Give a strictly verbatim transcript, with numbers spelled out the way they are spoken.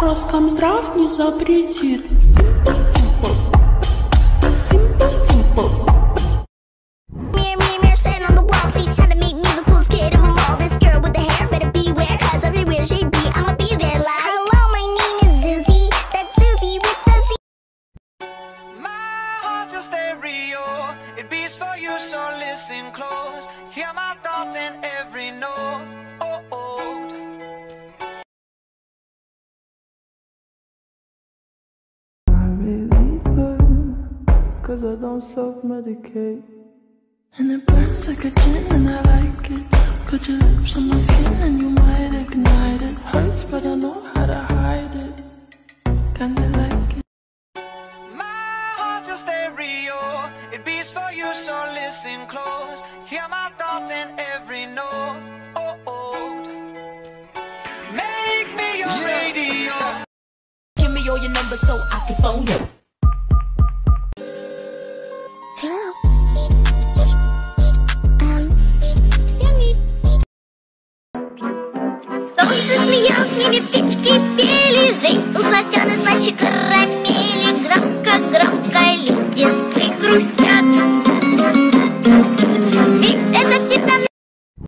Роскомздрав не запретит. Simple, simple, simple. Mirror, mirror, mirror, stand on the wall, please try to make me the coolest kid of them all. This girl with the hair, better beware, cause everywhere she be, I'ma be there like, hello, my name is Susie, that's Susie with the Z. My heart's a stereo, it beats for you, so listen close. Hear my thoughts in every note. Oh, oh. Cause I don't self-medicate, and it burns like a gin and I like it. Put your lips on my skin and you might ignite it. Hurts but I know how to hide it. Kinda like it. My heart's a stereo, it beats for you, so listen close. Hear my thoughts in every note. Oh, oh. Make me your yeah. radio. Give me all your numbers so I can phone you. Солнце смеялось, с ними птички пели. Жизнь у сластены слаще карамели.